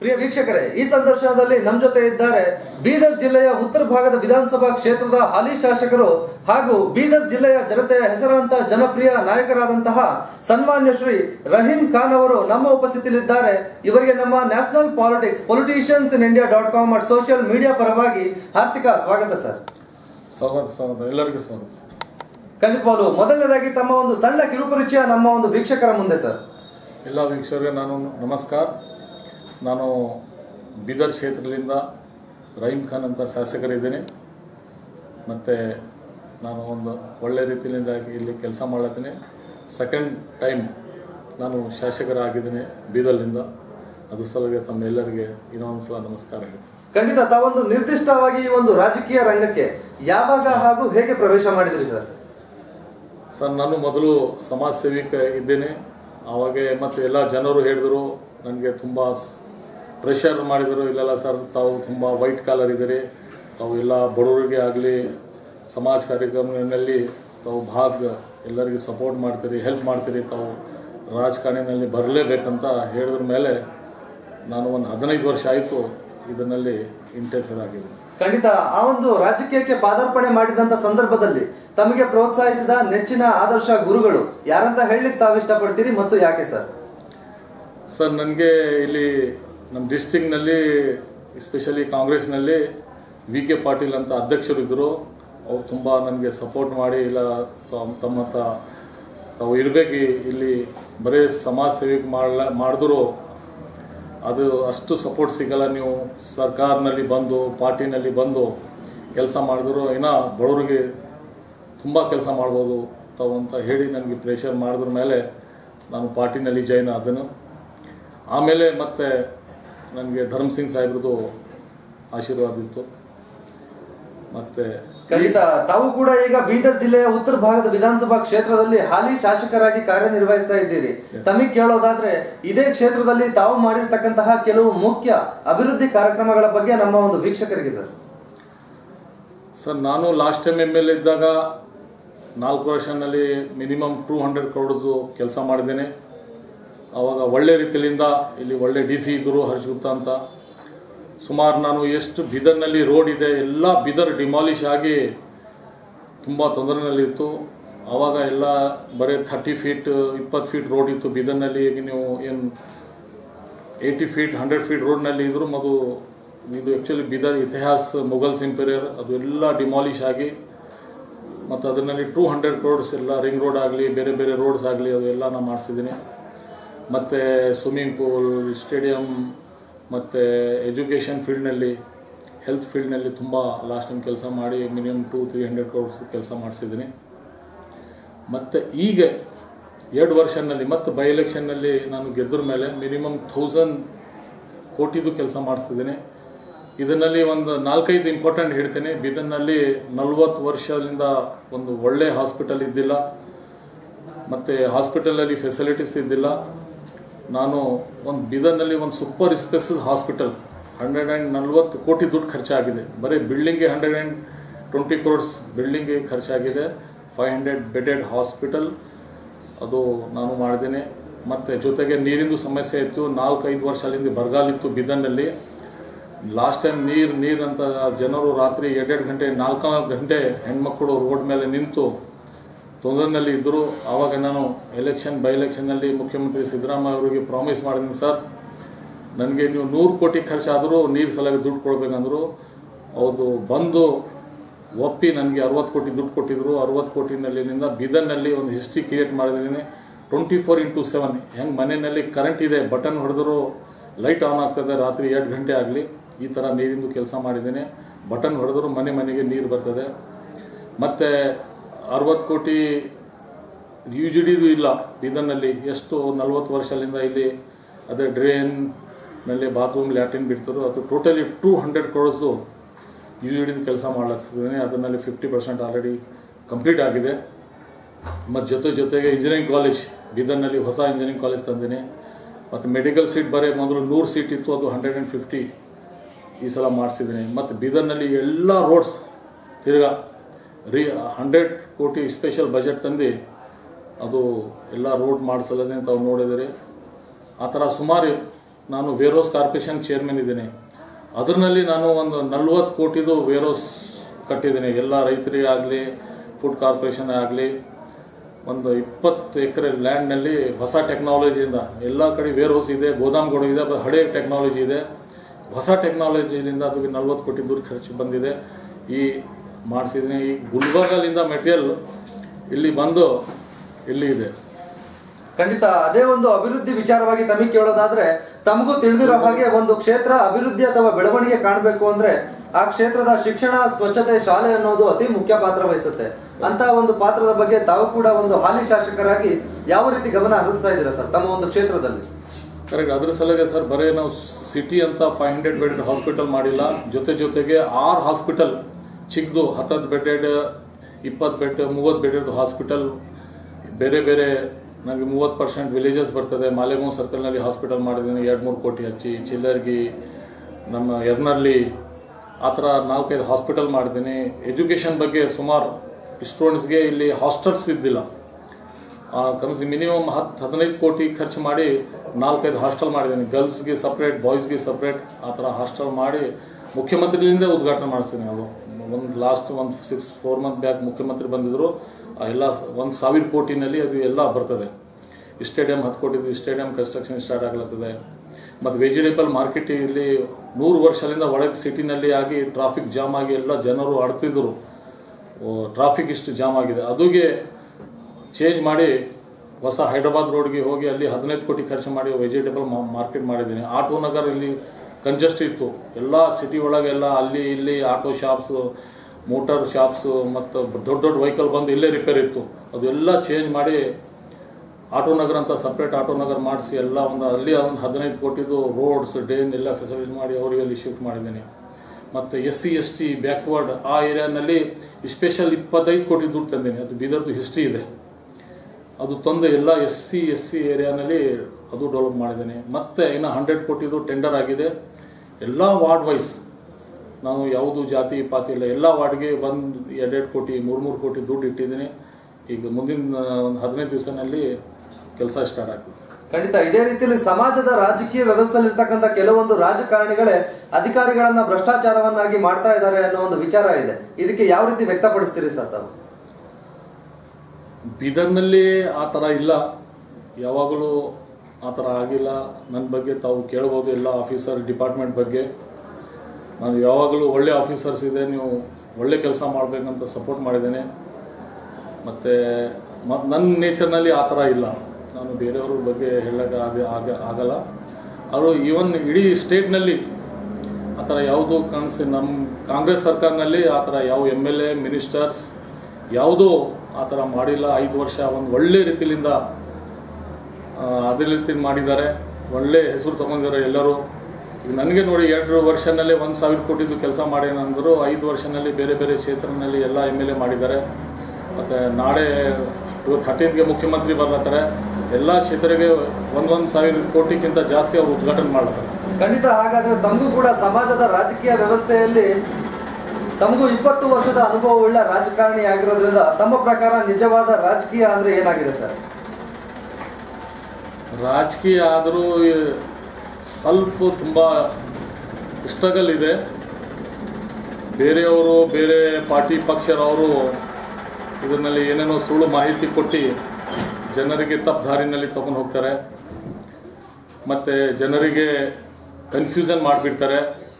ಪ್ರಿಯ ವೀಕ್ಷಕರೇ, ಈ ಸಂದರ್ಶನದಲ್ಲಿ ನಮ್ಮ ಜೊತೆ ಇದ್ದಾರೆ ಬೀದರ್ ಜಿಲ್ಲೆಯ ಉತ್ತರ ಭಾಗದ ವಿಧಾನಸಭಾ ಕ್ಷೇತ್ರದ ಹಾಲಿ ಶಾಸಕರು ಹಾಗೂ ಬೀದರ್ ಜಿಲ್ಲೆಯ ಜನತೆಯ ಹೆಸರಾಂತ ಜನಪ್ರಿಯ ನಾಯಕರಾದಂತಹ ಸನ್ಮಾನ್ಯ ಶ್ರೀ ರಹೀಂ ಖಾನ್ ಅವರು ನಮ್ಮ ಉಪಸ್ಥಿತಿಯಲ್ಲಿದ್ದಾರೆ. ಇವರಿಗೆ ನಮ್ಮ ನ್ಯಾಷನಲ್ ಪಾಲಿಟಿಕ್ಸ್ politiciansinindia.com ಮತ್ತು ಸೋಷಿಯಲ್ ಮೀಡಿಯಾ ಪರವಾಗಿ ಹಾರ್ದಿಕ ಸ್ವಾಗತ ಸರ್. ಸ್ವಾಗತ ಎಲ್ಲರಿಗೂ ಸ್ವಾಗತ. ಖಂಡಿತವಾಗ್ಲೂ ಮೊದಲನೇದಾಗಿ ತಮ್ಮ ಒಂದು ಸಣ್ಣ ಕಿರುಪರಿಚಯ ನಮ್ಮ ಒಂದು ವೀಕ್ಷಕರ ಮುಂದೆ ಸರ್. ಎಲ್ಲ ವೀಕ್ಷಕರಿಗೆ ನಾನು ನಮಸ್ಕಾರ. ನಾನು ಬೀದರ್ ಕ್ಷೇತ್ರದಿಂದ ರಹೀಂ ಖಾನ್ ಅಂತ ಶಾಸಕರಿದ್ದೇನೆ. ಮತ್ತು ನಾನು ಒಂದು ಒಳ್ಳೆ ರೀತಿಯಿಂದ ಇಲ್ಲಿ ಕೆಲಸ ಮಾಡತ್ತೀನಿ. ಸೆಕೆಂಡ್ ಟೈಮ್ ನಾನು ಶಾಸಕರಾಗಿದ್ದೇನೆ ಬೀದರ್ನಿಂದ. ಅದು ಸಲುವಾಗಿ ತಮ್ಮೆಲ್ಲರಿಗೆ ಇನ್ನೊಂದು ಸಲ ನಮಸ್ಕಾರ ಹೇಳ್ತೀನಿ. ಖಂಡಿತ ತಾವೊಂದು ನಿರ್ದಿಷ್ಟವಾಗಿ ಈ ಒಂದು ರಾಜಕೀಯ ರಂಗಕ್ಕೆ ಯಾವಾಗ ಹಾಗೂ ಹೇಗೆ ಪ್ರವೇಶ ಮಾಡಿದ್ರಿ ಸರ್? ಸರ್, ನಾನು ಮೊದಲು ಸಮಾಜ ಸೇವಕ ಇದ್ದೇನೆ. ಆವಾಗ ಮತ್ತು ಎಲ್ಲ ಜನರು ಹೇಳಿದರು, ನನಗೆ ತುಂಬ ಪ್ರೆಷರ್ ಮಾಡಿದರು. ಇಲ್ಲೆಲ್ಲ ಸರ್, ತಾವು ತುಂಬ ವೈಟ್ ಕಾಲರ್ ಇದ್ದೀರಿ, ತಾವು ಎಲ್ಲ ಬಡವರಿಗೆ ಆಗಲಿ ಸಮಾಜ ಕಾರ್ಯಕ್ರಮಗಳಲ್ಲಿ ತಾವು ಎಲ್ಲರಿಗೆ ಸಪೋರ್ಟ್ ಮಾಡ್ತೀರಿ, ಹೆಲ್ಪ್ ಮಾಡ್ತೀರಿ, ತಾವು ರಾಜಕಾರಣಿನಲ್ಲಿ ಬರಲೇಬೇಕಂತ ಹೇಳಿದ್ರ ಮೇಲೆ ನಾನು ಒಂದು 15 ವರ್ಷ ಆಯಿತು ಇದರಲ್ಲಿ ಇಂಟರ್ಫಿಯರ್ ಆಗಿದೆ. ಖಂಡಿತ ಆ ಒಂದು ರಾಜಕೀಯಕ್ಕೆ ಪಾದಾರ್ಪಣೆ ಮಾಡಿದಂಥ ಸಂದರ್ಭದಲ್ಲಿ ತಮಗೆ ಪ್ರೋತ್ಸಾಹಿಸಿದ ನೆಚ್ಚಿನ ಆದರ್ಶ ಗುರುಗಳು ಯಾರಂತ ಹೇಳಲಿಕ್ಕೆ ತಾವು ಇಷ್ಟಪಡ್ತೀರಿ ಮತ್ತು ಯಾಕೆ ಸರ್? ಸರ್, ನನಗೆ ಇಲ್ಲಿ ನಮ್ಮ ಡಿಸ್ಟ್ರಿಕ್ನಲ್ಲಿ ಎಸ್ಪೆಷಲಿ ಕಾಂಗ್ರೆಸ್ನಲ್ಲಿ ವಿ ಕೆ ಪಾಟೀಲ್ ಅಂತ ಅಧ್ಯಕ್ಷರಿದ್ದರು. ಅವ್ರು ತುಂಬ ನನಗೆ ಸಪೋರ್ಟ್ ಮಾಡಿ, ಇಲ್ಲ ತಮ್ಮ ತಾವು ಇರಬೇಕು ಇಲ್ಲಿ, ಬರೀ ಸಮಾಜ ಸೇವೆಗೆ ಮಾಡಿದ್ರು ಅದು ಅಷ್ಟು ಸಪೋರ್ಟ್ ಸಿಗಲ್ಲ, ನೀವು ಸರ್ಕಾರನಲ್ಲಿ ಬಂದು ಪಾರ್ಟಿನಲ್ಲಿ ಬಂದು ಕೆಲಸ ಮಾಡಿದ್ರು ಇನ್ನೂ ಬಡವರಿಗೆ ತುಂಬ ಕೆಲಸ ಮಾಡ್ಬೋದು ತಾವು ಅಂತ ಹೇಳಿ ನನಗೆ ಪ್ರೆಷರ್ ಮಾಡಿದ್ರ ಮೇಲೆ ನಾನು ಪಾರ್ಟಿನಲ್ಲಿ ಜಾಯ್ನ್ ಆದನು. ಆಮೇಲೆ ಮತ್ತೆ ನನಗೆ ಧರ್ಮ್ ಸಿಂಗ್ ಸಾಹೇಬ್ರದ್ದು ಆಶೀರ್ವಾದ ಇತ್ತು. ಮತ್ತೆ ಖಂಡಿತ ತಾವು ಕೂಡ ಈಗ ಬೀದರ್ ಜಿಲ್ಲೆಯ ಉತ್ತರ ಭಾಗದ ವಿಧಾನಸಭಾ ಕ್ಷೇತ್ರದಲ್ಲಿ ಹಾಲಿ ಶಾಸಕರಾಗಿ ಕಾರ್ಯನಿರ್ವಹಿಸ್ತಾ ಇದ್ದೀರಿ. ತಮಗೆ ಕೇಳೋದಾದ್ರೆ, ಇದೇ ಕ್ಷೇತ್ರದಲ್ಲಿ ತಾವು ಮಾಡಿರ್ತಕ್ಕಂತಹ ಕೆಲವು ಮುಖ್ಯ ಅಭಿವೃದ್ಧಿ ಕಾರ್ಯಕ್ರಮಗಳ ಬಗ್ಗೆ ನಮ್ಮ ಒಂದು ವೀಕ್ಷಕರಿಗೆ ಸರ್. ಸರ್, ನಾನು ಲಾಸ್ಟ್ ಟೈಮ್ MLA ಇದ್ದಾಗ 4 ವರ್ಷನಲ್ಲಿ ಮಿನಿಮಮ್ 200 crores ಕೆಲಸ ಮಾಡಿದ್ದೇನೆ. ಆವಾಗ ಒಳ್ಳೆ ರೀತಿಯಿಂದ ಇಲ್ಲಿ ಒಳ್ಳೆ DC ಇದ್ದರು, ಹರ್ಷ್ ಗುಪ್ತಾ ಅಂತ. ಸುಮಾರು ನಾನು ಎಷ್ಟು ಬೀದರ್ನಲ್ಲಿ ರೋಡ್ ಇದೆ ಎಲ್ಲ ಬೀದರ್ ಡಿಮಾಲಿಷ್ ಆಗಿ ತುಂಬ ತೊಂದರೆನಲ್ಲಿತ್ತು. ಆವಾಗ ಎಲ್ಲ ಬರೀ 30 feet 20 feet ರೋಡ್ ಇತ್ತು ಬೀದರ್ನಲ್ಲಿ. ಈಗ ನೀವು ಏನು 80 feet 100 feet ರೋಡ್ನಲ್ಲಿ ಇದ್ರು. ಇದು ಆ್ಯಕ್ಚುಲಿ ಬೀದರ್ ಇತಿಹಾಸ ಮುಘಲ್ಸ್ ಇಂಪೀರಿಯರ್, ಅದು ಎಲ್ಲ ಡಿಮಾಲಿಷ್ ಆಗಿ ಮತ್ತು ಅದರಲ್ಲಿ 200 crores ಎಲ್ಲ ರಿಂಗ್ ರೋಡ್ ಆಗಲಿ ಬೇರೆ ಬೇರೆ ರೋಡ್ಸ್ ಆಗಲಿ ಅದೆಲ್ಲ ನಾನು ಮಾಡಿಸಿದ್ದೀನಿ. ಮತ್ತು ಸ್ವಿಮ್ಮಿಂಗ್ ಪೂಲ್, ಸ್ಟೇಡಿಯಂ ಮತ್ತು ಎಜುಕೇಷನ್ ಫೀಲ್ಡ್ನಲ್ಲಿ, ಹೆಲ್ತ್ ಫೀಲ್ಡ್ನಲ್ಲಿ ತುಂಬ ಲಾಸ್ಟ್ ಟೈಮ್ ಕೆಲಸ ಮಾಡಿ ಮಿನಿಮಮ್ 200-300 crores ಕೆಲಸ ಮಾಡಿಸಿದ್ದೀನಿ. ಮತ್ತು ಈಗ 2 ವರ್ಷನಲ್ಲಿ ಮತ್ತು ಬೈ ಎಲೆಕ್ಷನ್ನಲ್ಲಿ ನಾನು ಗೆದ್ದ್ರ ಮೇಲೆ ಮಿನಿಮಮ್ 1000 ಕೋಟಿದು ಕೆಲಸ ಮಾಡಿಸಿದ್ದೀನಿ. ಇದರಲ್ಲಿ ಒಂದು 4-5 ಇಂಪಾರ್ಟೆಂಟ್ ಹೇಳ್ತೇನೆ. ಬೀದರ್ನಲ್ಲಿ 40 ವರ್ಷದಿಂದ ಒಂದು ಒಳ್ಳೆ ಹಾಸ್ಪಿಟಲ್ ಇದ್ದಿಲ್ಲ, ಮತ್ತು ಹಾಸ್ಪಿಟಲಲ್ಲಿ ಫೆಸಿಲಿಟೀಸ್ ಇದ್ದಿಲ್ಲ. ನಾನು ಬೀದರ್ನಲ್ಲಿ ಒಂದು ಸೂಪರ್ ಸ್ಪೆಷಲ್ ಹಾಸ್ಪಿಟಲ್ 140 ಕೋಟಿ ದುಡ್ಡು ಖರ್ಚಾಗಿದೆ. ಬರೀ ಬಿಲ್ಡಿಂಗ್ಗೆ 120 crores ಬಿಲ್ಡಿಂಗ್ಗೆ ಖರ್ಚಾಗಿದೆ. 500 ಬೆಡೆಡ್ ಹಾಸ್ಪಿಟಲ್ ಅದು ನಾನು ಮಾಡಿದ್ದೇನೆ. ಮತ್ತು ಜೊತೆಗೆ ನೀರಿಂದು ಸಮಸ್ಯೆ ಇತ್ತು. 4-5 ವರ್ಷದಿಂದ ಬರಗಾಲಿತ್ತು ಬೀದರ್ನಲ್ಲಿ. ಲಾಸ್ಟ್ ಟೈಮ್ ನೀರು ಅಂತ ಜನರು ರಾತ್ರಿ 2 ಗಂಟೆ 4 ಗಂಟೆ ಹೆಣ್ಮಕ್ಕಳು ರೋಡ್ ಮೇಲೆ ನಿಂತು ತೊಂದರೆಯಲ್ಲಿ ಇದ್ದರು. ಆವಾಗ ನಾನು ಬೈ ಎಲೆಕ್ಷನ್ನಲ್ಲಿ ಮುಖ್ಯಮಂತ್ರಿ ಸಿದ್ದರಾಮಯ್ಯ ಅವರಿಗೆ ಪ್ರಾಮಿಸ್ ಮಾಡಿದ್ದೀನಿ, ಸರ್ ನನಗೆ ನೀವು 100 ಕೋಟಿ ಖರ್ಚಾದರೂ ನೀರು ಸಲಹೆ ದುಡ್ಡು ಕೊಡಬೇಕಂದ್ರು. ಹೌದು, ಬಂದು ಒಪ್ಪಿ ನನಗೆ 60 ಕೋಟಿ ದುಡ್ಡು ಕೊಟ್ಟಿದ್ರು. 60 ಕೋಟಿನಲ್ಲಿಂದ ಬೀದರ್ನಲ್ಲಿ ಒಂದು ಹಿಸ್ಟ್ರಿ ಕ್ರಿಯೇಟ್ ಮಾಡಿದ್ದೀನಿ. 24x7 ಹೆಂಗೆ ಮನೆಯಲ್ಲಿ ಕರೆಂಟ್ ಇದೆ, ಬಟನ್ ಹೊಡೆದ್ರು ಲೈಟ್ ಆನ್ ಆಗ್ತದೆ, ರಾತ್ರಿ 2 ಗಂಟೆ ಆಗಲಿ ಈ ಥರ ನೀರಿಂದು ಕೆಲಸ ಮಾಡಿದ್ದೇನೆ. ಬಟನ್ ಹೊಡೆದ್ರು ಮನೆಗೆ ನೀರು ಬರ್ತದೆ. ಮತ್ತು 60 ಕೋಟಿ UGDದು ಇಲ್ಲ ಬೀದರ್ನಲ್ಲಿ. ಎಷ್ಟು 40 ವರ್ಷದಿಂದ ಇಲ್ಲಿ ಅದೇ ಡ್ರೈನ್ನಲ್ಲಿ ಬಾತ್ರೂಮ್ ಲ್ಯಾಟ್ರಿನ್ ಬಿಡ್ತದೋ ಅದು ಟೋಟಲಿ 200 crores UGDದು ಕೆಲಸ ಮಾಡ್ಲಾಗ್ತಿದ್ದೇನೆ. ಅದರಲ್ಲಿ 50% ಆಲ್ರೆಡಿ ಕಂಪ್ಲೀಟ್ ಆಗಿದೆ. ಮತ್ತು ಜೊತೆಗೆ ಇಂಜಿನಿಯರಿಂಗ್ ಕಾಲೇಜ್ ಬೀದರ್ನಲ್ಲಿ ಹೊಸ ಇಂಜಿನಿಯರಿಂಗ್ ಕಾಲೇಜ್ ತಂದಿನಿ. ಮತ್ತು ಮೆಡಿಕಲ್ ಸೀಟ್ ಬರೀ ಮೊದಲು 100 ಸೀಟ್ ಇತ್ತು, ಅದು 150 ಈ ಸಲ ಮಾಡಿಸಿದ್ದೀನಿ. ಮತ್ತು ಬೀದರ್ನಲ್ಲಿ ಎಲ್ಲ ರೋಡ್ಸ್ ತಿರ್ಗಾ 100 ಕೋಟಿ ಸ್ಪೆಷಲ್ ಬಜೆಟ್ ತಂದು ಅದು ಎಲ್ಲ ರೋಡ್ ಮಾಡಿಸಲೇ ತಾವು ನೋಡಿದರೆ. ಆ ಥರ ಸುಮಾರು ನಾನು ವೇರ್ಹೌಸ್ ಕಾರ್ಪೊರೇಷನ್ ಚೇರ್ಮನ್ ಇದ್ದೀನಿ. ಅದರಲ್ಲಿ ನಾನು ಒಂದು 40 ಕೋಟಿದು ವೇರ್ಹೌಸ್ ಕಟ್ಟಿದ್ದೀನಿ. ಎಲ್ಲ ರೈತರಿಗೆ ಆಗಲಿ, ಫುಡ್ ಕಾರ್ಪೊರೇಷನ್ ಆಗಲಿ, ಒಂದು 20 ಎಕರೆ ಲ್ಯಾಂಡ್ನಲ್ಲಿ ಹೊಸ ಟೆಕ್ನಾಲಜಿಯಿಂದ ಎಲ್ಲ ಕಡೆ ವೇರ್ಹೌಸ್ ಇದೆ, ಗೋದಾಮ್ಗಳು ಇದೆ, ಹಳೆ ಟೆಕ್ನಾಲಜಿ ಇದೆ. ಹೊಸ ಟೆಕ್ನಾಲಜಿಯಿಂದ ಅದಕ್ಕೆ 40 ಕೋಟಿ ದುಡ್ಡು ಖರ್ಚು ಬಂದಿದೆ. ಈ ಮಾಡಿಸಿದ್ದೀನಿ. ಈ ಗುಲ್ಬರ್ಗಲಿಂದ ಮೆಟೀರಿಯಲ್ ಇಲ್ಲಿ ಬಂದು ಇಲ್ಲಿ ಇದೆ. ಖಂಡಿತ ಅದೇ ಒಂದು ಅಭಿವೃದ್ಧಿ ವಿಚಾರವಾಗಿ ತಮಗೆ ಕೇಳೋದಾದ್ರೆ, ತಮಗೂ ತಿಳಿದಿರೋ ಹಾಗೆ ಒಂದು ಕ್ಷೇತ್ರ ಅಭಿವೃದ್ಧಿ ಅಥವಾ ಬೆಳವಣಿಗೆ ಕಾಣಬೇಕು ಅಂದ್ರೆ ಆ ಕ್ಷೇತ್ರದ ಶಿಕ್ಷಣ, ಸ್ವಚ್ಛತೆ, ಶಾಲೆ ಅನ್ನೋದು ಅತಿ ಮುಖ್ಯ ಪಾತ್ರ ವಹಿಸುತ್ತೆ. ಅಂತ ಒಂದು ಪಾತ್ರದ ಬಗ್ಗೆ ತಾವು ಕೂಡ ಒಂದು ಹಾಲಿ ಶಾಸಕರಾಗಿ ಯಾವ ರೀತಿ ಗಮನ ಹರಿಸ್ತಾ ಇದ್ದೀರಾ ಸರ್ ತಮ್ಮ ಒಂದು ಕ್ಷೇತ್ರದಲ್ಲಿ? ಕರೆಕ್ಟ್. ಅದ್ರ ಸಲುವಾಗಿ ಸರ್ ಬರೀ ನಾವು ಸಿಟಿ ಅಂತ 500 ಬೆಡ್ ಹಾಸ್ಪಿಟಲ್ ಮಾಡಿಲ್ಲ. ಜೊತೆಗೆ 6 ಹಾಸ್ಪಿಟಲ್ ಚಿಕ್ಕದು 10 ಬೆಡೆಡ್, 20 ಬೆಡ್, 30 ಬೆಡೆಡ್ ಹಾಸ್ಪಿಟಲ್. ಬೇರೆ ನನಗೆ 30% ವಿಲೇಜಸ್ ಬರ್ತದೆ. ಮಾಲೆಗಾಂವ್ ಸರ್ಕಲ್ನಲ್ಲಿ ಹಾಸ್ಪಿಟಲ್ ಮಾಡಿದ್ದೀನಿ, 2-3 ಕೋಟಿ ಹಚ್ಚಿ. ಚಿಲ್ಲರ್ಗಿ, ನಮ್ಮ ಯರ್ನಲ್ಲಿ, ಆ ಥರ 4-5 ಹಾಸ್ಪಿಟಲ್ ಮಾಡಿದ್ದೀನಿ. ಎಜುಕೇಷನ್ ಬಗ್ಗೆ ಸುಮಾರು ಸ್ಟೂಡೆಂಟ್ಸ್ಗೆ ಇಲ್ಲಿ ಹಾಸ್ಟೆಲ್ಸ್ ಇದ್ದಿಲ್ಲ. ಮಿನಿಮಮ್ 10-15 ಕೋಟಿ ಖರ್ಚು ಮಾಡಿ 4-5 ಹಾಸ್ಟೆಲ್ ಮಾಡಿದ್ದೀನಿ. ಗರ್ಲ್ಸ್ಗೆ ಸಪ್ರೇಟ್, ಬಾಯ್ಸ್ಗೆ ಸಪ್ರೇಟ್, ಆ ಥರ ಹಾಸ್ಟೆಲ್ ಮಾಡಿ ಮುಖ್ಯಮಂತ್ರಿಗಳಿಂದ ಉದ್ಘಾಟನೆ ಮಾಡಿಸ್ತೀನಿ. ಅದು ಲಾಸ್ಟ್ 4 ಮಂತ್ ಬ್ಯಾಕ್ ಮುಖ್ಯಮಂತ್ರಿ ಬಂದಿದ್ದರು. ಎಲ್ಲ 1,000 ಕೋಟಿನಲ್ಲಿ ಅದು ಎಲ್ಲ ಬರ್ತದೆ. ಸ್ಟೇಡಿಯಂ 10 ಕೋಟಿದು ಸ್ಟೇಡಿಯಂ ಕನ್ಸ್ಟ್ರಕ್ಷನ್ ಸ್ಟಾರ್ಟ್ ಆಗ್ಲತ್ತದೆ. ಮತ್ತು ವೆಜಿಟೇಬಲ್ ಮಾರ್ಕೆಟ್ ಇಲ್ಲಿ 100 ವರ್ಷದಿಂದ ಒಳಗೆ ಸಿಟಿನಲ್ಲಿ ಆಗಿ ಟ್ರಾಫಿಕ್ ಜಾಮ್ ಆಗಿ ಎಲ್ಲ ಜನರು ಆಡ್ತಿದ್ರು. ಟ್ರಾಫಿಕ್ ಇಷ್ಟು ಜಾಮ್ ಆಗಿದೆ, ಅದುಗೆ ಚೇಂಜ್ ಮಾಡಿ ಹೊಸ ಹೈದ್ರಾಬಾದ್ ರೋಡ್ಗೆ ಹೋಗಿ ಅಲ್ಲಿ 15 ಕೋಟಿ ಖರ್ಚು ಮಾಡಿ ವೆಜಿಟೇಬಲ್ ಮಾರ್ಕೆಟ್ ಮಾಡಿದ್ದೀನಿ. ಆಟೋ ನಗರ್ ಇಲ್ಲಿ ಕಂಜೆಸ್ಟ್ ಇತ್ತು. ಎಲ್ಲ ಸಿಟಿ ಒಳಗೆಲ್ಲ ಅಲ್ಲಿ ಇಲ್ಲಿ ಆಟೋ ಶಾಪ್ಸು, ಮೋಟಾರ್ ಶಾಪ್ಸು ಮತ್ತು ದೊಡ್ಡ ವೆಹಿಕಲ್ ಬಂದು ಇಲ್ಲೇ ರಿಪೇರ್ ಇತ್ತು. ಅದೆಲ್ಲ ಚೇಂಜ್ ಮಾಡಿ ಆಟೋ ನಗರ್ ಅಂತ ಸಪ್ರೇಟ್ ಆಟೋ ನಗರ್ ಮಾಡಿಸಿ ಎಲ್ಲ ಅಲ್ಲಿ 15 ಕೋಟಿದು ರೋಡ್ಸ್, ಡ್ರೈನ್ ಎಲ್ಲ ಫೆಸಿಲಿಟಿ ಮಾಡಿ ಅವರಿಗೆ ಅಲ್ಲಿ ಶಿಫ್ಟ್ ಮಾಡಿದ್ದೀನಿ. ಮತ್ತು SC ST ಬ್ಯಾಕ್ವರ್ಡ್ ಆ ಏರಿಯಾನಲ್ಲಿ ಸ್ಪೆಷಲ್ 25 ಕೋಟಿ ದುಡ್ಡು ತಂದೀನಿ. ಅದು ಬೀದರ್ದು ಹಿಸ್ಟ್ರಿ ಇದೆ. ಅದು ತಂದು ಎಲ್ಲ SC SC ಏರಿಯಾನಲ್ಲಿ ಅದು ಡೆವಲಪ್ ಮಾಡಿದ್ದೀನಿ. ಮತ್ತು ಇನ್ನು 100 ಕೋಟಿದು ಟೆಂಡರ್ ಆಗಿದೆ. ಎಲ್ಲ ವಾರ್ಡ್ ವೈಸ್ ನಾವು ಯಾವುದು ಜಾತಿ ಪಾತಿ ಇಲ್ಲ, ಎಲ್ಲ ವಾರ್ಡ್ಗೆ 1-2 ಕೋಟಿ 3-3 ಕೋಟಿ ದುಡ್ಡು ಇಟ್ಟಿದ್ದೀನಿ. ಈಗ ಮುಂದಿನ ಒಂದು 15 ದಿವಸದಲ್ಲಿ ಕೆಲಸ ಸ್ಟಾರ್ಟ್ ಆಗ್ತದೆ. ಖಂಡಿತ ಇದೇ ರೀತಿಯಲ್ಲಿ ಸಮಾಜದ ರಾಜಕೀಯ ವ್ಯವಸ್ಥೆಯಲ್ಲಿ ಇರ್ತಕ್ಕಂಥ ಕೆಲವೊಂದು ರಾಜಕಾರಣಿಗಳೇ ಅಧಿಕಾರಿಗಳನ್ನ ಭ್ರಷ್ಟಾಚಾರವನ್ನಾಗಿ ಮಾಡ್ತಾ ಇದ್ದಾರೆ ಅನ್ನೋ ಒಂದು ವಿಚಾರ ಇದೆ. ಇದಕ್ಕೆ ಯಾವ ರೀತಿ ವ್ಯಕ್ತಪಡಿಸ್ತೀರಿ ಸರ್ ತಾವು? ಬೀದರ್ನಲ್ಲಿ ಆ ಥರ ಇಲ್ಲ, ಯಾವಾಗಲೂ ಆ ಥರ ಆಗಿಲ್ಲ. ನನ್ನ ಬಗ್ಗೆ ತಾವು ಕೇಳ್ಬೋದು, ಎಲ್ಲ ಆಫೀಸರ್ ಡಿಪಾರ್ಟ್ಮೆಂಟ್ ಬಗ್ಗೆ. ನಾನು ಯಾವಾಗಲೂ ಒಳ್ಳೆ ಆಫೀಸರ್ಸ್ ಇದೆ, ನೀವು ಒಳ್ಳೆ ಕೆಲಸ ಮಾಡಬೇಕಂತ ಸಪೋರ್ಟ್ ಮಾಡಿದ್ದೇನೆ. ಮತ್ತು ನನ್ನ ನೇಚರ್ನಲ್ಲಿ ಆ ಥರ ಇಲ್ಲ. ನಾನು ಬೇರೆಯವ್ರ ಬಗ್ಗೆ ಹೇಳೋಕ್ಕೆ ಆಗಲ್ಲ. ಅವರು ಈವನ್ ಇಡೀ ಸ್ಟೇಟ್ನಲ್ಲಿ ಆ ಥರ ಯಾವುದೂ ಕಾಣಿಸಿ, ನಮ್ಮ ಕಾಂಗ್ರೆಸ್ ಸರ್ಕಾರದಲ್ಲಿ ಆ ಥರ ಯಾವ MLA ಮಿನಿಸ್ಟರ್ಸ್ ಯಾವುದೂ ಆ ಥರ ಮಾಡಿಲ್ಲ. 5 ವರ್ಷ ಒಂದು ಒಳ್ಳೆ ರೀತಿಯಿಂದ ಅದೇ ರೀತಿ ಮಾಡಿದ್ದಾರೆ. ಒಳ್ಳೆ ಹೆಸರು ತೊಗೊಂಡಿದ್ದಾರೆ ಎಲ್ಲರೂ. ಈಗ ನನಗೆ ನೋಡಿ 2 ವರ್ಷದಲ್ಲಿ 1,000 ಕೋಟಿದು ಕೆಲಸ ಮಾಡೇನಂದರು. 5 ವರ್ಷದಲ್ಲಿ ಬೇರೆ ಕ್ಷೇತ್ರದಲ್ಲಿ ಎಲ್ಲ MLA ಮಾಡಿದ್ದಾರೆ. ಮತ್ತು ನಾಳೆ 13ಗೆ ಮುಖ್ಯಮಂತ್ರಿ ಬರ್ಲತ್ತಾರೆ. ಎಲ್ಲ ಕ್ಷೇತ್ರಕ್ಕೆ 1,000 ಕೋಟಿಗಿಂತ ಜಾಸ್ತಿ ಅವರು ಉದ್ಘಾಟನೆ ಮಾಡ್ತಾರೆ. ಖಂಡಿತ. ಹಾಗಾದ್ರೆ ತಮಗೂ ಕೂಡ ಸಮಾಜದ ರಾಜಕೀಯ ವ್ಯವಸ್ಥೆಯಲ್ಲಿ ತಮಗೂ 20 ವರ್ಷದ ಅನುಭವವುಳ್ಳ ರಾಜಕಾರಣಿ ಆಗಿರೋದ್ರಿಂದ ತಮ್ಮ ಪ್ರಕಾರ ನಿಜವಾದ ರಾಜಕೀಯ ಅಂದ್ರೆ ಏನಾಗಿದೆ ಸರ್? ರಾಜಕೀಯ ಆದರೂ ಸ್ವಲ್ಪ ತುಂಬ ಸ್ಟ್ರಗಲ್ ಇದೆ. ಬೇರೆಯವರು, ಬೇರೆ ಪಾರ್ಟಿ ಪಕ್ಷದವರು ಇದರಲ್ಲಿ ಏನೇನೋ ಸುಳ್ಳು ಮಾಹಿತಿ ಕೊಟ್ಟು ಜನರಿಗೆ ತಪ್ಪು ದಾರಿನಲ್ಲಿ ತಗೊಂಡು ಹೋಗ್ತಾರೆ. ಮತ್ತು ಜನರಿಗೆ ಕನ್ಫ್ಯೂಷನ್ ಮಾಡಿಬಿಡ್ತಾರೆ.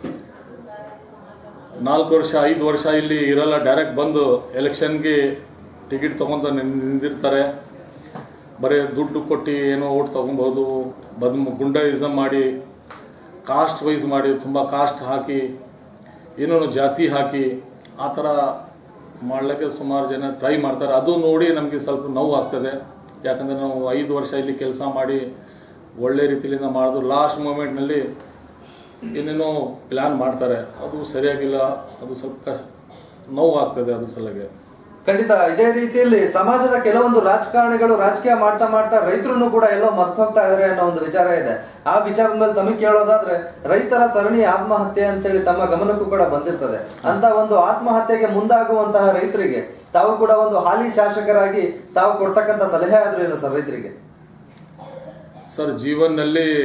4 ವರ್ಷ 5 ವರ್ಷ ಇಲ್ಲಿ ಇರಲ್ಲ, ಡೈರೆಕ್ಟ್ ಬಂದು ಎಲೆಕ್ಷನ್ಗೆ ಟಿಕೆಟ್ ತೊಗೊಂಡು ನಿಂದಿರ್ತಾರೆ. ಬರೀ ದುಡ್ಡು ಕೊಟ್ಟು ಏನೋ ಓಟ್ ತೊಗೊಬೋದು. ಗುಂಡಾಯಿಸಮ್ ಮಾಡಿ, ಕಾಸ್ಟ್ ವೈಸ್ ಮಾಡಿ, ತುಂಬ ಕಾಸ್ಟ್ ಹಾಕಿ, ಏನೇನೋ ಜಾತಿ ಹಾಕಿ ಆ ಥರ ಮಾಡಲಿಕ್ಕೆ ಸುಮಾರು ಜನ ಟ್ರೈ ಮಾಡ್ತಾರೆ. ಅದು ನೋಡಿ ನಮಗೆ ಸ್ವಲ್ಪ ನೋವು ಆಗ್ತದೆ. ಯಾಕಂದರೆ ನಾವು 5 ವರ್ಷ ಇಲ್ಲಿ ಕೆಲಸ ಮಾಡಿ ಒಳ್ಳೆ ರೀತಿಯಿಂದ ಮಾಡೋದು, ಲಾಸ್ಟ್ ಮೂಮೆಂಟ್ನಲ್ಲಿ ಏನೇನೋ ಪ್ಲ್ಯಾನ್ ಮಾಡ್ತಾರೆ. ಅದು ಸರಿಯಾಗಿಲ್ಲ. ಅದು ಸ್ವಲ್ಪ ನೋವು ಆಗ್ತದೆ ಅದ್ರ ಸಲುವಾಗಿ. ಖಂಡಿತ ಇದೇ ರೀತಿಯಲ್ಲಿ ಸಮಾಜದ ಕೆಲವೊಂದು ರಾಜಕಾರಣಿಗಳು ರಾಜಕೀಯ ಮಾಡ್ತಾ ರೈತರನ್ನು ಕೂಡ ಎಲ್ಲೋ ಮರ್ತು ಹೋಗ್ತಾ ಇದಾರೆ ಅನ್ನೋ ಒಂದು ವಿಚಾರ ಇದೆ. ಆ ವಿಚಾರದ ಮೇಲೆ ತಮಗೆ ಕೇಳೋದಾದ್ರೆ, ರೈತರ ಸರಣಿ ಆತ್ಮಹತ್ಯೆ ಅಂತೇಳಿ ತಮ್ಮ ಗಮನಕ್ಕೂ ಕೂಡ ಬಂದಿರ್ತದೆ. ಅಂತ ಒಂದು ಆತ್ಮಹತ್ಯೆಗೆ ಮುಂದಾಗುವಂತಹ ರೈತರಿಗೆ ತಾವು ಕೂಡ ಒಂದು ಹಾಲಿ ಶಾಸಕರಾಗಿ ತಾವು ಕೊಡ್ತಕ್ಕಂಥ ಸಲಹೆ ಆದ್ರೂ ಏನು ಸರ್ ರೈತರಿಗೆ? ಸರ್, ಜೀವನದಲ್ಲಿ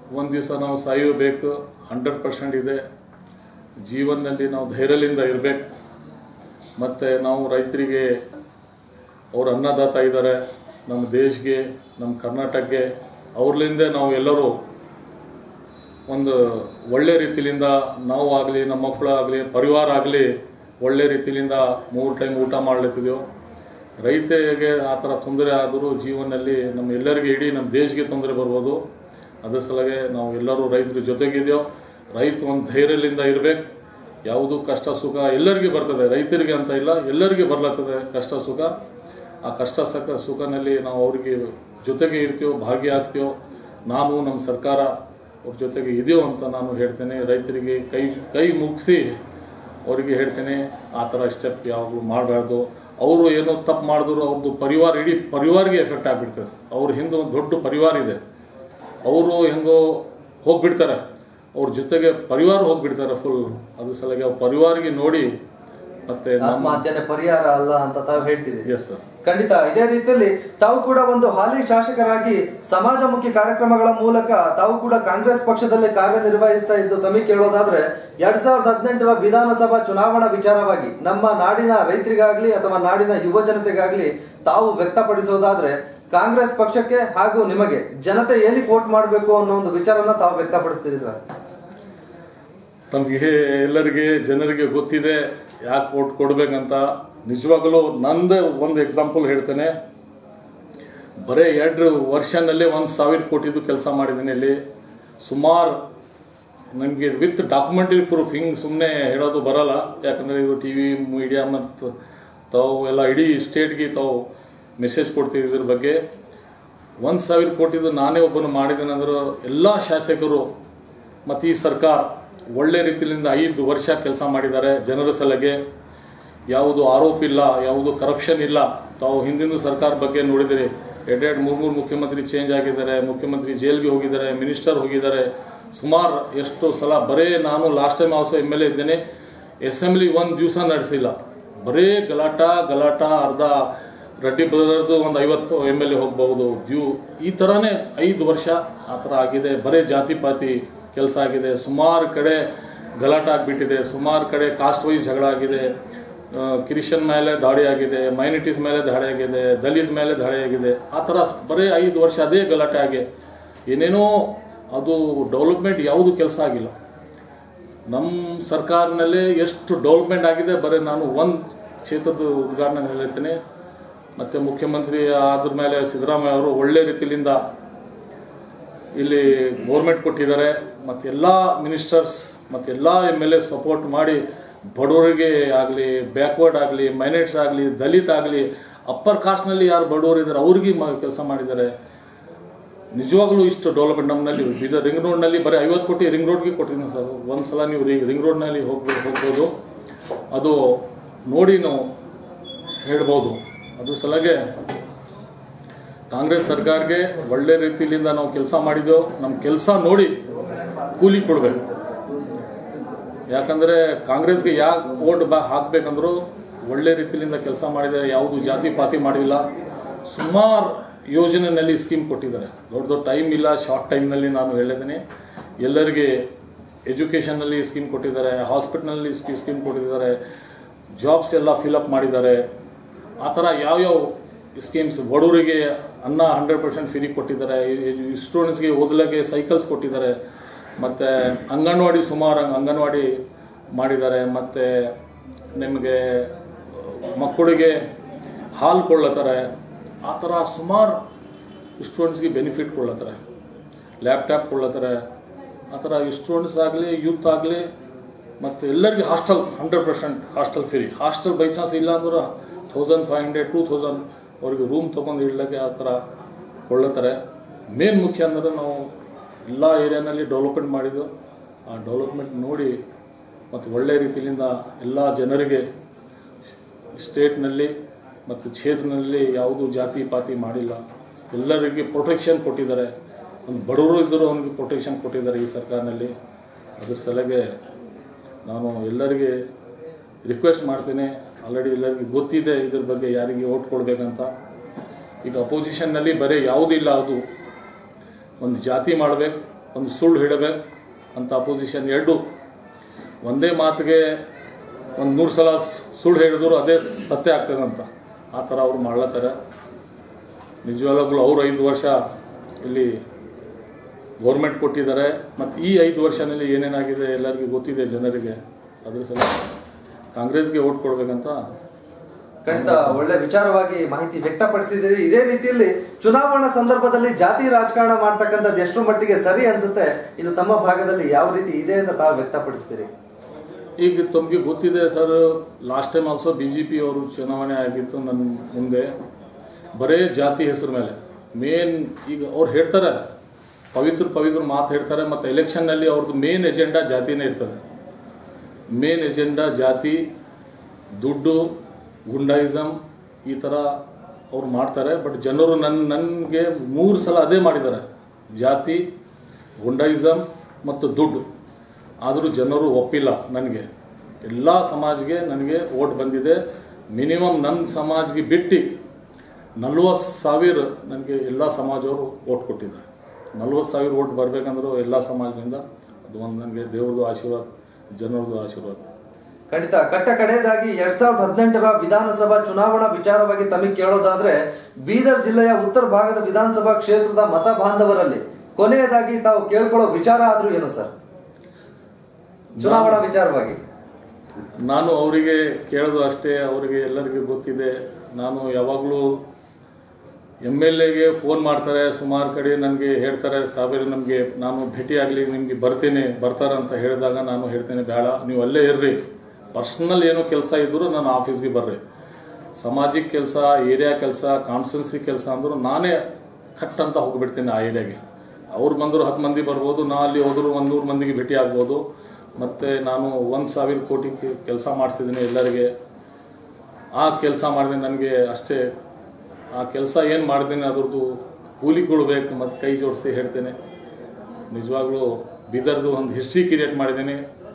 ಒಂದು ದಿವಸ ನಾವು ಸಾಯಬೇಕು 100% ಇದೆ. ಜೀವನದಲ್ಲಿ ನಾವು ಧೈರ್ಯದಿಂದ ಇರಬೇಕು. ಮತ್ತು ನಾವು ರೈತರಿಗೆ ಅವರು ಅನ್ನದಾತ ಇದ್ದಾರೆ, ನಮ್ಮ ದೇಶಕ್ಕೆ, ನಮ್ಮ ಕರ್ನಾಟಕಕ್ಕೆ. ಅವ್ರಲಿಂದ ನಾವು ಎಲ್ಲರೂ ಒಂದು ಒಳ್ಳೆ ರೀತಿಯಿಂದ ನಾವು ಆಗಲಿ, ನಮ್ಮ ಮಕ್ಕಳು ಆಗಲಿ, ಪರಿವಾರ ಆಗಲಿ ಒಳ್ಳೆ ರೀತಿಯಿಂದ 3 ಟೈಮ್ ಊಟ ಮಾಡಲಿಕ್ಕಿದೆಯೋ. ರೈತರಿಗೆ ಆ ಥರ ತೊಂದರೆ ಆದರೂ ಜೀವನದಲ್ಲಿ ನಮ್ಮ ಎಲ್ಲರಿಗೆ, ಇಡೀ ನಮ್ಮ ದೇಶಕ್ಕೆ ತೊಂದರೆ ಬರ್ಬೋದು. ಅದ್ರ ಸಲಗೆ ನಾವು ಎಲ್ಲರೂ ರೈತರ ಜೊತೆಗಿದೆಯೋ. ರೈತ ಒಂದು ಧೈರ್ಯದಿಂದ ಇರಬೇಕು. ಯಾವುದು ಕಷ್ಟ ಸುಖ ಎಲ್ಲರಿಗೆ ಬರ್ತದೆ, ರೈತರಿಗೆ ಅಂತ ಇಲ್ಲ, ಎಲ್ಲರಿಗೆ ಬರ್ಲತ್ತದೆ ಕಷ್ಟ ಸುಖ. ಆ ಕಷ್ಟ ಸುಖನಲ್ಲಿ ನಾವು ಅವ್ರಿಗೆ ಜೊತೆಗೆ ಇರ್ತೀವೋ, ಭಾಗಿಯಾಗ್ತೀವೋ. ನಾನು ನಮ್ಮ ಸರ್ಕಾರ ಅವ್ರ ಜೊತೆಗೆ ಇದೆಯೋ ಅಂತ ನಾನು ಹೇಳ್ತೇನೆ. ರೈತರಿಗೆ ಕೈ ಮುಗಿಸಿ ಅವರಿಗೆ ಹೇಳ್ತೇನೆ, ಆ ಥರ ಸ್ಟೆಪ್ ಯಾವಾಗಲೂ ಮಾಡಬಾರ್ದು. ಅವರು ಏನೋ ತಪ್ಪು ಮಾಡಿದ್ರು ಅವ್ರದ್ದು ಪರಿವಾರ, ಇಡೀ ಪರಿವಾರಿಗೆ ಎಫೆಕ್ಟ್ ಆಗಿಬಿಡ್ತದೆ. ಅವ್ರ ಹಿಂದೆ ಒಂದು ದೊಡ್ಡ ಪರಿವಾರ ಇದೆ. ಅವರು ಹೆಂಗೋ ಹೋಗ್ಬಿಡ್ತಾರೆ, ಅವ್ರ ಜೊತೆಗೆ ಪರಿವಾರ ಹೋಗ್ಬಿಡ್ತಾರೆ ಫುಲ್. ಅದ್ರ ಸಲಗೆ ಅವ್ರ ಪರಿವಾರಿಗೆ ನೋಡಿ ಮತ್ತೆ ಆತ್ಮಹತ್ಯೆ ಪರಿಹಾರ ಅಲ್ಲ ಅಂತ ತಾವು ಹೇಳ್ತಿದ್ದೀರಿ. ಎಸ್ ಸರ್, ಖಂಡಿತ. ಇದೇ ರೀತಿಯಲ್ಲಿ ತಾವು ಕೂಡ ಒಂದು ಹಾಲಿ ಶಾಸಕರಾಗಿ ಸಮಾಜಮುಖಿ ಕಾರ್ಯಕ್ರಮಗಳ ಮೂಲಕ ತಾವು ಕೂಡ ಕಾಂಗ್ರೆಸ್ ಪಕ್ಷದಲ್ಲಿ ಕಾರ್ಯನಿರ್ವಹಿಸ್ತಾ ಇದ್ದು ತಮಗೆ ಕೇಳೋದಾದ್ರೆ 2018ರ ವಿಧಾನಸಭಾ ಚುನಾವಣಾ ವಿಚಾರವಾಗಿ ನಮ್ಮ ನಾಡಿನ ರೈತರಿಗಾಗ್ಲಿ ಅಥವಾ ನಾಡಿನ ಯುವ ಜನತೆಗಾಗ್ಲಿ ತಾವು ವ್ಯಕ್ತಪಡಿಸೋದಾದ್ರೆ ಕಾಂಗ್ರೆಸ್ ಪಕ್ಷಕ್ಕೆ ಹಾಗೂ ನಿಮಗೆ ಜನತೆ ಏನಕ್ಕೆ ವೋಟ್ ಮಾಡಬೇಕು ಅನ್ನೋ ಒಂದು ವಿಚಾರನ ತಾವು ವ್ಯಕ್ತಪಡಿಸ್ತೀರಿ ಸರ್? ತಮಗೆ ಎಲ್ಲರಿಗೆ ಜನರಿಗೆ ಗೊತ್ತಿದೆ ಯಾಕೆ ವೋಟ್ ಕೊಡ್ಬೇಕಂತ. ನಿಜವಾಗಲೂ ನಂದು ಒಂದು ಎಕ್ಸಾಂಪಲ್ ಹೇಳ್ತೇನೆ. ಬರೀ 2 ವರ್ಷನಲ್ಲೇ 1,000 ಕೋಟಿದು ಕೆಲಸ ಮಾಡಿದ್ದೀನಿ. ಇಲ್ಲಿ ಸುಮಾರು ನಮಗೆ ವಿತ್ ಡಾಕ್ಯುಮೆಂಟರಿ ಪ್ರೂಫ್, ಹಿಂಗೆ ಸುಮ್ಮನೆ ಹೇಳೋದು ಬರಲ್ಲ. ಯಾಕಂದರೆ ಇದು TV ಮೀಡಿಯಾ ಮತ್ತು ತಾವು ಎಲ್ಲ ಇಡೀ ಸ್ಟೇಟ್ಗೆ ತಾವು ಮೆಸೇಜ್ ಕೊಡ್ತೀವಿ ಇದ್ರ ಬಗ್ಗೆ. 1,000 ಕೋಟಿದು ನಾನೇ ಒಬ್ಬನು ಮಾಡಿದ್ದೇನೆ ಅಂದ್ರೆ ಎಲ್ಲ ಶಾಸಕರು ಮತ್ತು ಈ ಸರ್ಕಾರ ಒಳ್ಳೆ ರೀತಿಯಿಂದ 5 ವರ್ಷ ಕೆಲಸ ಮಾಡಿದ್ದಾರೆ ಜನರ ಸಲಗೆ. ಯಾವುದು ಆರೋಪ ಇಲ್ಲ, ಯಾವುದು ಕರಪ್ಷನ್ ಇಲ್ಲ. ತಾವು ಹಿಂದಿನ ಸರ್ಕಾರ ಬಗ್ಗೆ ನೋಡಿದಿರಿ, 2-3 ಮುಖ್ಯಮಂತ್ರಿ ಚೇಂಜ್ ಆಗಿದ್ದಾರೆ, ಮುಖ್ಯಮಂತ್ರಿ ಜೈಲ್ಗೆ ಹೋಗಿದ್ದಾರೆ, ಮಿನಿಸ್ಟರ್ ಹೋಗಿದ್ದಾರೆ. ಸುಮಾರು ಎಷ್ಟು ಸಲ ಬರೇ ನಾನು ಲಾಸ್ಟ್ ಟೈಮ್ ಆಲ್ಸೋ MLA ಇದ್ದೇನೆ, ಅಸೆಂಬ್ಲಿ ಒಂದು ದಿವಸ ನಡೆಸಿಲ್ಲ. ಬರೇ ಗಲಾಟ. ಅರ್ಧ ರೆಡ್ಡಿ ಬ್ರದರ್ದು ಒಂದು 50 MLA ಹೋಗ್ಬಹುದು. ಈ ಥರನೇ 5 ವರ್ಷ ಆ ಥರ ಆಗಿದೆ. ಬರೇ ಜಾತಿ ಪಾತಿ ಕೆಲಸ ಆಗಿದೆ. ಸುಮಾರು ಕಡೆ ಗಲಾಟ ಆಗಿಬಿಟ್ಟಿದೆ. ಸುಮಾರು ಕಡೆ ಕಾಸ್ಟ್ ವೈಸ್ ಜಗಳ ಆಗಿದೆ. ಕ್ರಿಶ್ಚಿಯನ್ ಮೇಲೆ ದಾಳಿ ಆಗಿದೆ, ಮೈನಾರಿಟೀಸ್ ಮೇಲೆ ದಾಳಿ ಆಗಿದೆ, ದಲಿತ ಮೇಲೆ ದಾಳಿ ಆಗಿದೆ. ಆ ಥರ ಬರೀ 5 ವರ್ಷ ಅದೇ ಗಲಾಟೆ ಆಗಿ ಏನೇನೋ ಅದು ಡೆವಲಪ್ಮೆಂಟ್ ಯಾವುದು ಕೆಲಸ ಆಗಿಲ್ಲ. ನಮ್ಮ ಸರ್ಕಾರನಲ್ಲೇ ಎಷ್ಟು ಡೆವಲಪ್ಮೆಂಟ್ ಆಗಿದೆ, ಬರೀ ನಾನು ಒಂದು ಕ್ಷೇತ್ರದ ಉದ್ಘಾಟನೆ ಹೇಳ್ತೇನೆ. ಮತ್ತು ಮುಖ್ಯಮಂತ್ರಿ ಆದ್ರ ಮೇಲೆ ಸಿದ್ದರಾಮಯ್ಯ ಅವರು ಒಳ್ಳೆ ರೀತಿಯಿಂದ ಇಲ್ಲಿ ಗೌರ್ಮೆಂಟ್ ಕೊಟ್ಟಿದ್ದಾರೆ. ಮತ್ತು ಎಲ್ಲ ಮಿನಿಸ್ಟರ್ಸ್ ಮತ್ತು ಎಲ್ಲ MLA ಸಪೋರ್ಟ್ ಮಾಡಿ ಬಡವರಿಗೆ ಆಗಲಿ, ಬ್ಯಾಕ್ವರ್ಡ್ ಆಗಲಿ, ಮೈನಾರಿಟೀಸ್ ಆಗಲಿ, ದಲಿತ ಆಗಲಿ, ಅಪ್ಪರ್ ಕಾಸ್ಟ್ನಲ್ಲಿ ಯಾರು ಬಡವರು ಇದ್ದಾರೆ ಅವ್ರಿಗೆ ಕೆಲಸ ಮಾಡಿದ್ದಾರೆ. ನಿಜವಾಗ್ಲೂ ಇಷ್ಟು ಡೆವಲಪ್ಮೆಂಟ್ ನಮ್ಮಲ್ಲಿ ಬೀದರ್ ರಿಂಗ್ ರೋಡ್ನಲ್ಲಿ ಬರೀ 50 ಕೋಟಿ ರಿಂಗ್ ರೋಡ್ಗೆ ಕೊಟ್ಟಿದ್ದೀನಿ ಸರ್. ಒಂದು ಸಲ ನೀವು ರಿಂಗ್ ರೋಡ್ನಲ್ಲಿ ಹೋಗ್ಬೋದು, ಅದು ನೋಡಿ ನಾವು ಹೇಳ್ಬೋದು. ಅದ್ರ ಸಲಗೆ ಕಾಂಗ್ರೆಸ್ ಸರ್ಕಾರಕ್ಕೆ ಒಳ್ಳೆ ರೀತಿಯಿಂದ ನಾವು ಕೆಲಸ ಮಾಡಿದ್ದೆವು. ನಮ್ಮ ಕೆಲಸ ನೋಡಿ ಕೂಲಿ ಕೊಡಬೇಕು. ಯಾಕಂದರೆ ಕಾಂಗ್ರೆಸ್ಗೆ ಯಾಕೆ ವೋಟ್ ಹಾಕಬೇಕಂದ್ರೂ ಒಳ್ಳೆ ರೀತಿಯಿಂದ ಕೆಲಸ ಮಾಡಿದ್ದಾರೆ. ಯಾವುದು ಜಾತಿ ಪಾತಿ ಮಾಡಿಲ್ಲ. ಸುಮಾರು ಯೋಜನೆಯಲ್ಲಿ ಸ್ಕೀಮ್ ಕೊಟ್ಟಿದ್ದಾರೆ. ದೊಡ್ಡ ಟೈಮ್ ಇಲ್ಲ, ಶಾರ್ಟ್ ಟೈಮ್ನಲ್ಲಿ ನಾನು ಹೇಳಿದ್ದೀನಿ. ಎಲ್ಲರಿಗೆ ಎಜುಕೇಷನ್ನಲ್ಲಿ ಸ್ಕೀಮ್ ಕೊಟ್ಟಿದ್ದಾರೆ, ಹಾಸ್ಪಿಟಲ್ನಲ್ಲಿ ಸ್ಕೀಮ್ ಕೊಟ್ಟಿದ್ದಾರೆ, ಜಾಬ್ಸ್ ಎಲ್ಲ ಫಿಲಪ್ ಮಾಡಿದ್ದಾರೆ. ಆ ಥರ ಯಾವ್ಯಾವ ಸ್ಕೀಮ್ಸ್, ಬಡವರಿಗೆ ಅನ್ನ 100% ಫ್ರೀ ಕೊಟ್ಟಿದ್ದಾರೆ. ಸ್ಟೂಡೆಂಟ್ಸ್ಗೆ ಓದಲಿಕ್ಕೆ ಸೈಕಲ್ಸ್ ಕೊಟ್ಟಿದ್ದಾರೆ. ಮತ್ತು ಅಂಗನವಾಡಿ ಸುಮಾರು ಅಂಗನವಾಡಿ ಮಾಡಿದ್ದಾರೆ. ಮತ್ತು ನಿಮಗೆ ಮಕ್ಕಳಿಗೆ ಹಾಲು ಕೊಳ್ಳತ್ತಾರೆ. ಆ ಥರ ಸುಮಾರು ಸ್ಟೂಡೆಂಟ್ಸ್ಗೆ ಬೆನಿಫಿಟ್ ಕೊಡ್ಲತ್ತಾರೆ. ಲ್ಯಾಪ್ಟಾಪ್ ಕೊಡ್ಲತ್ತಾರೆ. ಆ ಥರ ಸ್ಟೂಡೆಂಟ್ಸ್ ಆಗಲಿ, ಯೂತ್ ಆಗಲಿ, ಮತ್ತು ಎಲ್ಲರಿಗೆ hostel 100% hostel free. Hostel by chance ಇಲ್ಲ ಅಂದ್ರೆ 1500 2000 ಅವ್ರಿಗೆ ರೂಮ್ ತೊಗೊಂಡು ಇಡ್ಲಿಕ್ಕೆ ಆ ಥರ ಕೊಳ್ಳತ್ತಾರೆ. ಮೇನ್ ಮುಖ್ಯ ಅಂದರೆ ನಾವು ಎಲ್ಲ ಏರಿಯಾನಲ್ಲಿ ಡೆವಲಪ್ಮೆಂಟ್ ಮಾಡಿದ್ದು. ಆ ಡೆವಲಪ್ಮೆಂಟ್ ನೋಡಿ ಮತ್ತು ಒಳ್ಳೆ ರೀತಿಯಿಂದ ಎಲ್ಲ ಜನರಿಗೆ ಸ್ಟೇಟ್ನಲ್ಲಿ ಮತ್ತು ಕ್ಷೇತ್ರದಲ್ಲಿ ಯಾವುದೂ ಜಾತಿ ಪಾತಿ ಮಾಡಿಲ್ಲ. ಎಲ್ಲರಿಗೆ ಪ್ರೊಟೆಕ್ಷನ್ ಕೊಟ್ಟಿದ್ದಾರೆ. ಒಂದು ಬಡವರು ಇದ್ದರೂ ಅವನಿಗೆ ಪ್ರೊಟೆಕ್ಷನ್ ಕೊಟ್ಟಿದ್ದಾರೆ ಈ ಸರ್ಕಾರದಲ್ಲಿ. ಅದ್ರ ಸಲಗೆ ನಾನು ಎಲ್ಲರಿಗೆ ರಿಕ್ವೆಸ್ಟ್ ಮಾಡ್ತೇನೆ. ಆಲ್ರೆಡಿ ಎಲ್ಲರಿಗೂ ಗೊತ್ತಿದೆ ಇದ್ರ ಬಗ್ಗೆ ಯಾರಿಗೆ ವೋಟ್ ಕೊಡಬೇಕಂತ. ಈಗ ಅಪೋಸಿಷನ್ನಲ್ಲಿ ಬರೀ ಯಾವುದಿಲ್ಲ, ಅದು ಒಂದು ಜಾತಿ ಮಾಡಬೇಕು, ಒಂದು ಸುಳ್ಳು ಹೇಳಬೇಕು ಅಂತ ಅಪೋಸಿಷನ್ ಎರಡು ಒಂದೇ ಮಾತಿಗೆ ಒಂದು 100 ಸಲ ಸುಳ್ಳು ಹೇಳಿದ್ರು ಅದೇ ಸತ್ಯ ಆಗ್ತದಂತ ಆ ಥರ ಅವರು ಮಾಡ್ಲತ್ತಾರೆ. ನಿಜವಾಗ್ಲೂ ಅವರು 5 ವರ್ಷ ಇಲ್ಲಿ ಗೌರ್ಮೆಂಟ್ ಕೊಟ್ಟಿದ್ದಾರೆ ಮತ್ತು ಈ 5 ವರ್ಷದಲ್ಲಿ ಏನೇನಾಗಿದೆ ಎಲ್ಲರಿಗೂ ಗೊತ್ತಿದೆ ಜನರಿಗೆ. ಅದ್ರ ಸಲ ಕಾಂಗ್ರೆಸ್ಗೆ ಓಟ್ ಕೊಡಬೇಕಂತ ಖಂಡಿತ ಒಳ್ಳೆ ವಿಚಾರವಾಗಿ ಮಾಹಿತಿ ವ್ಯಕ್ತಪಡಿಸಿದಿರಿ. ಇದೇ ರೀತಿಯಲ್ಲಿ ಚುನಾವಣಾ ಸಂದರ್ಭದಲ್ಲಿ ಜಾತಿ ರಾಜಕಾರಣ ಮಾಡ್ತಕ್ಕಂಥದ್ದು ಎಷ್ಟು ಮಟ್ಟಿಗೆ ಸರಿ ಅನ್ಸುತ್ತೆ, ಇದು ತಮ್ಮ ಭಾಗದಲ್ಲಿ ಯಾವ ರೀತಿ ಇದೆ ಅಂತ ತಾವು ವ್ಯಕ್ತಪಡಿಸ್ತೀರಿ? ಈಗ ತಮಗೆ ಗೊತ್ತಿದೆ sir, last time also BJP ಅವರು ಚುನಾವಣೆ ಆಗಿತ್ತು ನನ್ನ ಮುಂದೆ, ಬರೇ ಜಾತಿ ಹೆಸರು ಮೇಲೆ ಮೇನ್. ಈಗ ಅವ್ರು ಹೇಳ್ತಾರೆ ಪವಿತ್ರ ಮಾತು ಹೇಳ್ತಾರೆ, ಮತ್ತು ಎಲೆಕ್ಷನ್ನಲ್ಲಿ ಅವ್ರದ್ದು ಮೇನ್ ಎಜೆಂಡಾ ಜಾತಿನೇ ಇರ್ತದೆ. ಮೇನ್ ಎಜೆಂಡಾ ಜಾತಿ, ದುಡ್ಡು, ಗುಂಡಾಯಿಸಮ್ ಈ ಥರ ಅವ್ರು ಮಾಡ್ತಾರೆ. ಬಟ್ ಜನರು ನನಗೆ 3 ಸಲ ಅದೇ ಮಾಡಿದ್ದಾರೆ, ಜಾತಿ, ಗುಂಡಾಯಿಸಮ್ ಮತ್ತು ದುಡ್ಡು. ಆದರೂ ಜನರು ಒಪ್ಪಿಲ್ಲ ನನಗೆ. ಎಲ್ಲ ಸಮಾಜ್ಗೆ ನನಗೆ ಓಟ್ ಬಂದಿದೆ. ಮಿನಿಮಮ್ ನನ್ನ ಸಮಾಜ್ಗೆ ಬಿಟ್ಟು 40,000 ನನಗೆ ಎಲ್ಲ ಸಮಾಜವರು ಓಟ್ ಕೊಟ್ಟಿದ್ದಾರೆ. 40,000 ಓಟ್ ಬರಬೇಕಂದ್ರೂ ಎಲ್ಲ ಸಮಾಜದಿಂದ ಅದು ಒಂದು ನನಗೆ ದೇವ್ರದ್ದು ಆಶೀರ್ವಾದ, ಜನರದ್ದು ಆಶೀರ್ವಾದ. ಖಂಡಿತ. ಕಡೆಯದಾಗಿ 2018ರ ವಿಧಾನಸಭಾ ಚುನಾವಣಾ ವಿಚಾರವಾಗಿ ತಮಗೆ ಕೇಳೋದಾದ್ರೆ, ಬೀದರ್ ಜಿಲ್ಲೆಯ ಉತ್ತರ ಭಾಗದ ವಿಧಾನಸಭಾ ಕ್ಷೇತ್ರದ ಮತ ಬಾಂಧವರಲ್ಲಿ ಕೊನೆಯದಾಗಿ ತಾವು ಕೇಳ್ಕೊಳ್ಳೋ ವಿಚಾರ ಆದ್ರೂ ಏನು ಸರ್ ಚುನಾವಣಾ ವಿಚಾರವಾಗಿ? ನಾನು ಅವರಿಗೆ ಕೇಳೋದು ಅಷ್ಟೇ, ಅವರಿಗೆ ಎಲ್ಲರಿಗೂ ಗೊತ್ತಿದೆ. ನಾನು ಯಾವಾಗಲೂ MLAಗೆ ಫೋನ್ ಮಾಡ್ತಾರೆ, ಸುಮಾರು ಕಡೆ ನನಗೆ ಹೇಳ್ತಾರೆ, ಸಾವಿರ ನಮಗೆ ನಾನು ಭೇಟಿಯಾಗಲಿ ನಿಮಗೆ ಬರ್ತಾರಂತ ಹೇಳಿದಾಗ ನಾನು ಹೇಳ್ತೇನೆ, ಬೇಡ ನೀವು ಅಲ್ಲೇ ಇರ್ರಿ, ಪರ್ಸ್ನಲ್ ಏನೋ ಕೆಲಸ ಇದ್ದರೂ ನಾನು ಆಫೀಸ್ಗೆ ಬರ್ರಿ. ಸಾಮಾಜಿಕ ಕೆಲಸ, ಏರಿಯಾ ಕೆಲಸ, ಕಾನ್ಸ್ಟಿಟ್ಯೂನ್ಸಿ ಕೆಲಸ ಅಂದರೂ ನಾನೇ ಕಟ್ ಅಂತ ಹೋಗಿಬಿಡ್ತೇನೆ ಆ ಏರಿಯಾಗೆ. ಅವ್ರು ಬಂದರು 10 ಮಂದಿ ಬರ್ಬೋದು, ನಾ ಅಲ್ಲಿ ಹೋದರೂ 100 ಮಂದಿಗೆ ಭೇಟಿ ಆಗ್ಬೋದು. ಮತ್ತು ನಾನು 1,000 ಕೋಟಿ ಕೆಲಸ ಮಾಡಿಸಿದ್ದೀನಿ ಎಲ್ಲರಿಗೆ. ಆ ಕೆಲಸ ಮಾಡಿದೆ ನನಗೆ ಅಷ್ಟೇ. ಆ ಕೆಲಸ ಏನು ಮಾಡಿದ್ದೀನಿ ಅದ್ರದ್ದು ಕೂಲಿ ಕೊಡಬೇಕು ಮತ್ತು ಕೈ ಜೋಡಿಸಿ ಹೇಳ್ತೇನೆ. ನಿಜವಾಗ್ಲೂ ಬೀದರ್ದು ಒಂದು ಹಿಸ್ಟ್ರಿ ಕ್ರಿಯೇಟ್ ಮಾಡಿದ್ದೀನಿ.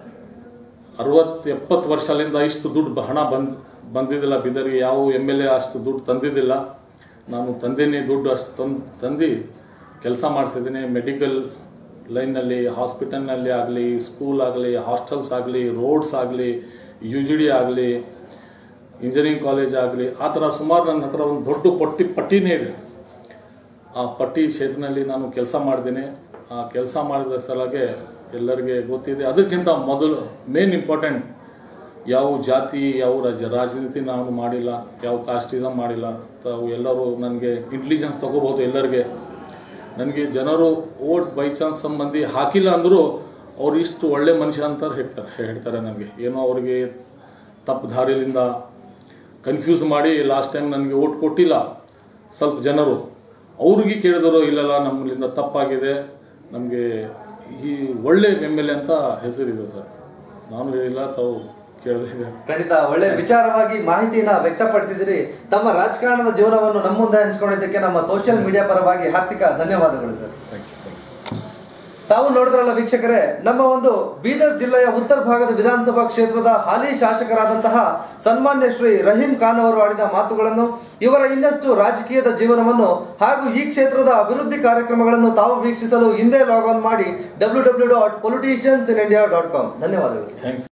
60-70 ವರ್ಷದಿಂದ ಇಷ್ಟು ದುಡ್ಡು ಹಣ ಬಂದಿದ್ದಿಲ್ಲ ಬೀದರ್ಗೆ. ಯಾವ MLA ಅಷ್ಟು ದುಡ್ಡು ತಂದಿದ್ದಿಲ್ಲ. ನಾನು ತಂದೀನಿ, ದುಡ್ಡು ಅಷ್ಟು ತಂದು ಕೆಲಸ ಮಾಡಿಸಿದ್ದೀನಿ. ಮೆಡಿಕಲ್ ಲೈನ್ನಲ್ಲಿ, ಹಾಸ್ಪಿಟಲ್ನಲ್ಲಿ ಆಗಲಿ, ಸ್ಕೂಲ್ ಆಗಲಿ, ಹಾಸ್ಟೆಲ್ಸ್ ಆಗಲಿ, ರೋಡ್ಸ್ ಆಗಲಿ, UGD ಆಗಲಿ, ಇಂಜಿನಿಯರಿಂಗ್ ಕಾಲೇಜ್ ಆಗಲಿ, ಆ ಥರ ಸುಮಾರು ನನ್ನ ಹತ್ರ ಒಂದು ದೊಡ್ಡ ಪಟ್ಟಿನೇ ಇದೆ. ಆ ಪಟ್ಟಿ ಕ್ಷೇತ್ರದಲ್ಲಿ ನಾನು ಕೆಲಸ ಮಾಡಿದ್ದೀನಿ. ಆ ಕೆಲಸ ಮಾಡಿದ ಸಲಾಗೆ ಎಲ್ಲರಿಗೆ ಗೊತ್ತಿದೆ. ಅದಕ್ಕಿಂತ ಮೊದಲು ಮೇನ್ ಇಂಪಾರ್ಟೆಂಟ್, ಯಾವ ಜಾತಿ, ಯಾವ ರಾಜನೀತಿ ನಾನು ಮಾಡಿಲ್ಲ, ಯಾವ ಕಾಸ್ಟಿಸಮ್ ಮಾಡಿಲ್ಲ. ತಾವು ಎಲ್ಲರೂ ನನಗೆ ಇಂಟೆಲಿಜೆನ್ಸ್ ತಗೋಬಹುದು. ಎಲ್ಲರಿಗೆ ನನಗೆ ಜನರು ಓಟ್ ಬೈ ಚಾನ್ಸ್ ಸಂಬಂಧಿ ಹಾಕಿಲ್ಲ ಅಂದರೂ ಅವ್ರು ಇಷ್ಟು ಒಳ್ಳೆ ಮನುಷ್ಯ ಅಂತ ಹೇಳ್ತಾರೆ ನನಗೆ. ಏನೋ ಅವರಿಗೆ ತಪ್ಪು ದಾರಿಲಿಂದ ಕನ್ಫ್ಯೂಸ್ ಮಾಡಿ ಲಾಸ್ಟ್ ಟೈಮ್ ನನಗೆ ಓಟ್ ಕೊಟ್ಟಿಲ್ಲ ಸ್ವಲ್ಪ ಜನರು. ಅವ್ರಿಗೆ ಕೇಳಿದ್ರು, ಇಲ್ಲಲ್ಲ ನಮ್ಮಲ್ಲಿಂದ ತಪ್ಪಾಗಿದೆ, ನಮಗೆ ಈ ಒಳ್ಳೆ MLA ಅಂತ ಹೆಸರಿದೆ ಸರ್. ನಾನು ಹೇಳಿಲ್ಲ, ತಾವು ಕೇಳಿದೆ. ಖಂಡಿತ ಒಳ್ಳೆ ವಿಚಾರವಾಗಿ ಮಾಹಿತಿನ ವ್ಯಕ್ತಪಡಿಸಿದಿರಿ. ತಮ್ಮ ರಾಜಕಾರಣದ ಜೀವನವನ್ನು ನಮ್ಮ ಮುಂದೆ ಹಂಚಿಕೊಂಡಿದ್ದಕ್ಕೆ ನಮ್ಮ ಸೋಷಿಯಲ್ ಮೀಡಿಯಾ ಪರವಾಗಿ ಹಾರ್ದಿಕ ಧನ್ಯವಾದಗಳು ಸರ್. ತಾವು ನೋಡಿದ್ರಲ್ಲ ವೀಕ್ಷಕರೇ, ನಮ್ಮ ಒಂದು ಬೀದರ್ ಜಿಲ್ಲೆಯ ಉತ್ತರ ಭಾಗದ ವಿಧಾನಸಭಾ ಕ್ಷೇತ್ರದ ಹಾಲಿ ಶಾಸಕರಾದಂತಹ ಸನ್ಮಾನ್ಯ ಶ್ರೀ ರಹೀಂ ಖಾನ್ ಅವರು ಆಡಿದ ಮಾತುಗಳನ್ನು, ಇವರ ಇನ್ನಷ್ಟು ರಾಜಕೀಯದ ಜೀವನವನ್ನು ಹಾಗೂ ಈ ಕ್ಷೇತ್ರದ ಅಭಿವೃದ್ಧಿ ಕಾರ್ಯಕ್ರಮಗಳನ್ನು ತಾವು ವೀಕ್ಷಿಸಲು ಹಿಂದೆ ಲಾಗ್ ಆನ್ ಮಾಡಿ www.politiciansinindia.com. ಧನ್ಯವಾದಗಳು.